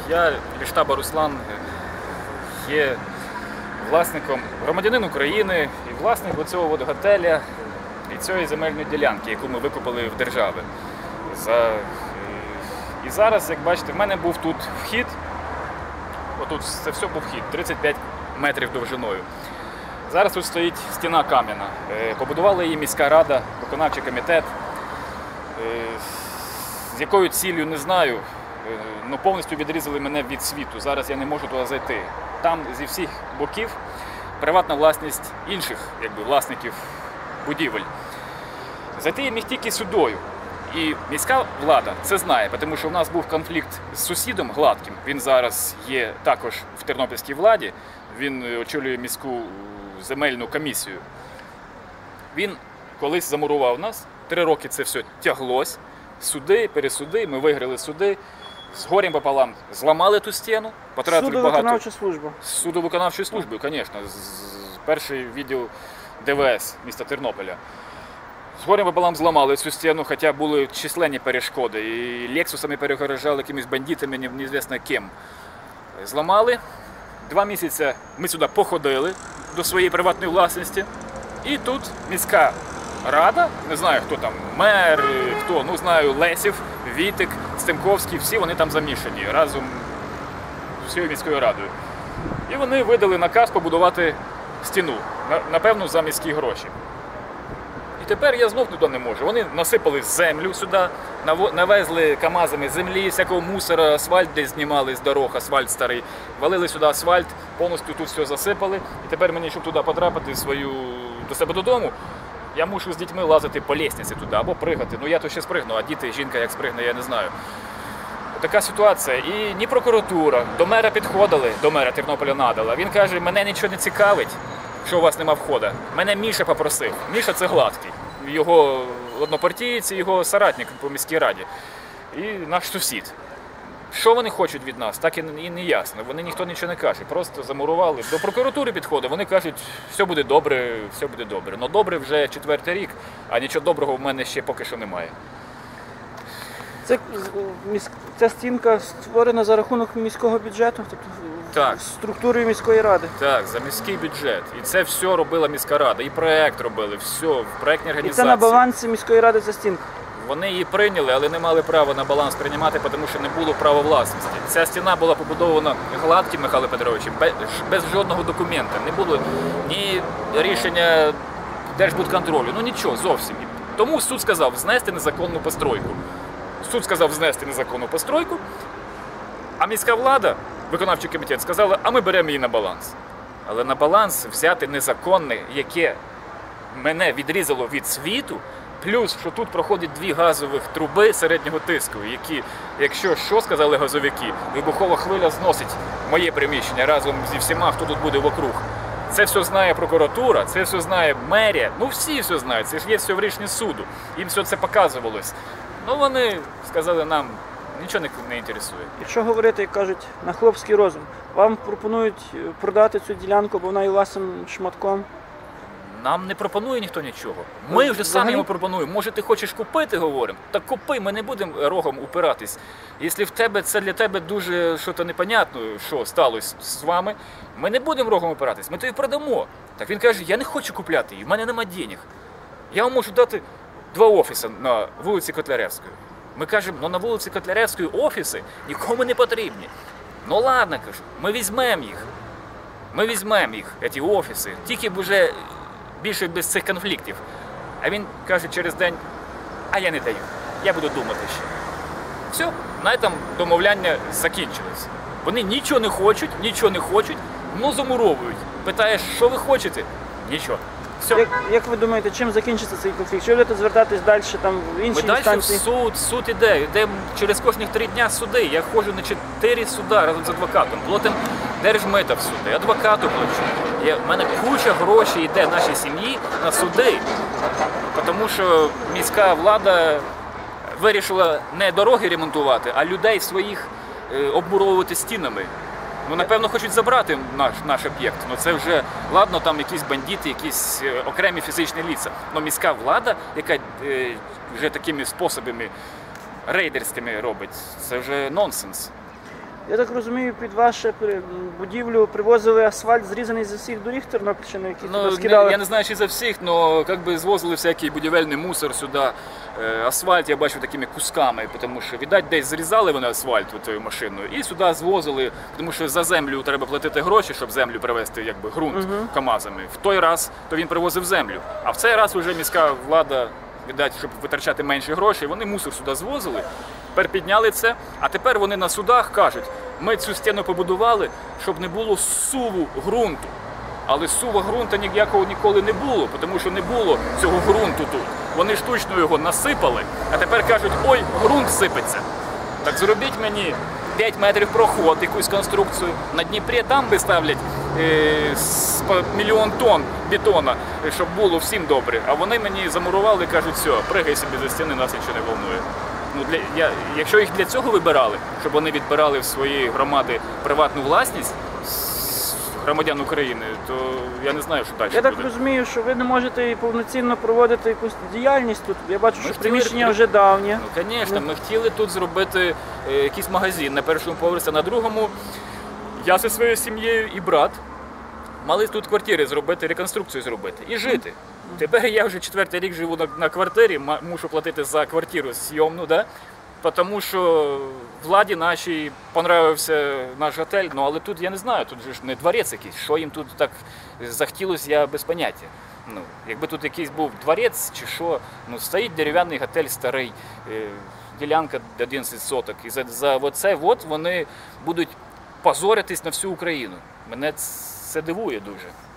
Я Ліштаба Руслан є власником, громадянин України і власник цього готеля і цієї земельної ділянки, яку ми викупили в держави. І зараз, як бачите, в мене був тут вхід, отут це все був вхід, 35 метрів довжиною. Зараз тут стоїть стіна кам'яна. Побудувала її міська рада, виконавчий комітет. З якою ціллю, не знаю, але повністю відрізали мене від світу. Зараз я не можу туди зайти. Там зі всіх боків приватна власність інших власників будівель. Зайти я міг тільки сюдою. І міська влада це знає, тому що в нас був конфлікт з сусідом Гладким. Він зараз є також в тернопільській владі, він очолює міську земельну комісію. Він колись замурував нас, 3 роки це все тяглось, суди, пересуди, ми виграли суди, з горем пополам зламали ту стіну, потратили багато... Судово-виконавча служба. З судово-виконавчою службою, звісно, перший відділ ДВС міста Тернополя. З горем пополам зламали цю стіну, хоча були численні перешкоди, і лексусами перегорожали якимись бандитами, неізвісно ким. Зламали, 2 місяці ми сюди походили до своєї приватної власності, і тут міська рада, не знаю хто там, мер, хто, знаю, Лесів, Вітик, Стемковський, всі вони там замішані разом з усією міською радою. І вони видали наказ побудувати стіну, напевно, за міські гроші. І тепер я знов туди не можу. Вони насипали землю сюди, навезли КАМАЗами землі, всякого мусора, асфальт десь знімали з дорог, асфальт старий, валили сюди асфальт, повністю тут все засипали. І тепер мені, щоб туди потрапити до себе додому, я мушу з дітьми лазити по лестниці туди або пригати. Я то ще спригну, а діти, жінка як спригне, я не знаю. Така ситуація. І ні прокуратура, до мера підходили, до мера Тернополя Надала. Він каже, мене нічого не цікавить, що у вас нема входу. Мене Міша попросив. Міша це Гладкий. Його однопартієць, його соратник по міській раді. І наш сусід. Що вони хочуть від нас, так і не ясно. Вони ніхто нічого не каже, просто замурували. До прокуратури підходить, вони кажуть, все буде добре, все буде добре. Но добре вже 4-й рік, а нічого доброго в мене ще поки що немає. Ця стінка створена за рахунок міського бюджету, тобто так, структурою міської ради? Так, за міський бюджет. І це все робила міська рада, і проєкт робили, все, в проєктній організації. І це на балансі міської ради ця стінка? Вони її прийняли, але не мали права на баланс приймати, тому що не було права власності. Ця стіна була побудована Гладким Михайлом Петровичем без жодного документа. Не було ні рішення Держбудконтролю, нічого зовсім. Тому суд сказав знести незаконну постройку. Суд сказав знести незаконну постройку, а міська влада, виконавчий комітет, сказала, а ми беремо її на баланс. Але на баланс взяти незаконне, яке мене відрізало від світу, плюс, що тут проходять 2 газових труби середнього тиску, які, якщо що, сказали газовики, вибухова хвиля зносить моє приміщення разом зі всіма, хто тут буде вокруг. Це все знає прокуратура, це все знає мерія, всі все знають, це ж є все в рішенні суду, їм все це показувалось. Вони сказали нам, нічого не інтересує. Якщо говорити, як кажуть, на хлопський розум, вам пропонують продати цю ділянку, бо вона є власним шматком? Нам не пропонує ніхто нічого. Ми вже самі йому пропонуємо. Може, ти хочеш купити, говоримо? Так купи, ми не будемо рогом упиратись. Якщо в тебе це для тебе дуже щось непонятне, що сталося з вами, ми не будемо рогом упиратись, ми тобі продамо. Так він каже, я не хочу купляти її, в мене нема денег. Я вам можу дати 2 офіси на вулиці Котляревської. Ми кажемо, на вулиці Котляревської офіси нікому не потрібні. Ладно, кажу, ми візьмемо їх. Ми візьмемо їх, ці офіси, тільки б вже більше без цих конфліктів. А він каже через день, а я не даю, я буду думати ще. Все, на цьому домовляння закінчилось. Вони нічого не хочуть, замуровують. Питаєш, що ви хочете? Нічого. Все. Як ви думаєте, чим закінчиться цей конфлікт? Чи будете звертатись далі в інші інстанції? Суд іде через кожних 3 дня суди. Я ходжу на 4 суда разом з адвокатом. Платимо держмита в суди, адвокату плачу. В мене куча грошей йде нашій сім'ї на суди, тому що міська влада вирішила не дороги ремонтувати, а людей своїх обмуровувати стінами. Напевно, хочуть забрати наш об'єкт. Це вже, ладно, там якісь бандити, якісь окремі фізичні лиця. Но міська влада, яка вже такими способами рейдерськими робить, це вже нонсенс. Я так розумію, під вашу будівлю привозили асфальт, зрізаний зі всіх доріг Тернопільщини, які туди скидали? Я не знаю, чи за всіх, але звозили всякий будівельний мусор сюди. Асфальт я бачив такими кусками, тому що, віддать, десь зрізали вони асфальт цією машиною і сюди звозили, тому що за землю треба платити гроші, щоб землю привезти, ґрунт КАМАЗами. В той раз то він привозив землю, а в цей раз вже міська влада, віддать, щоб витрачати менше грошей, вони мусор сюди звозили. Тепер підняли це, а тепер вони на судах кажуть, ми цю стіну побудували, щоб не було суву ґрунту. Але сува ґрунту ніякого ніколи не було, тому що не було цього ґрунту тут. Вони штучно його насипали, а тепер кажуть, ой, ґрунт сипеться. Так зробіть мені 5 метрів проход, якусь конструкцію. На Дніпрі там би ставлять 1 мільйон тонн бетона, щоб було всім добре. А вони мені замурували і кажуть, все, пригай собі за стіни, нас нічого не волнує. Якщо їх для цього вибирали, щоб вони відбирали в свої громади приватну власність громадян України, то я не знаю, що далі буде. Я так розумію, що ви не можете повноцінно проводити якусь діяльність тут. Я бачу, що приміщення вже давнє. Ну, звісно, ми хотіли тут зробити якийсь магазин на першому поверсі, на другому. Я зі своєю сім'єю і брат мали тут квартири зробити, реконструкцію зробити і жити. Тепер я вже 4-й рік живу на квартирі, мушу платити за квартиру зйомну, тому що владі нашій понравився наш готель, але тут я не знаю, тут же ж не дворець якийсь, що їм тут так захотілося, я без поняття. Якби тут якийсь був дворець чи що, стоїть дерев'яний готель старий, ділянка 11 соток, і за оце вони будуть позоритись на всю Україну. Мене це дивує дуже.